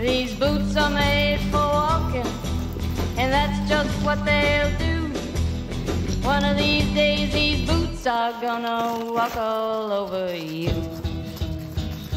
These boots are made for walking, and that's just what they'll do. One of these days these boots are gonna walk all over you.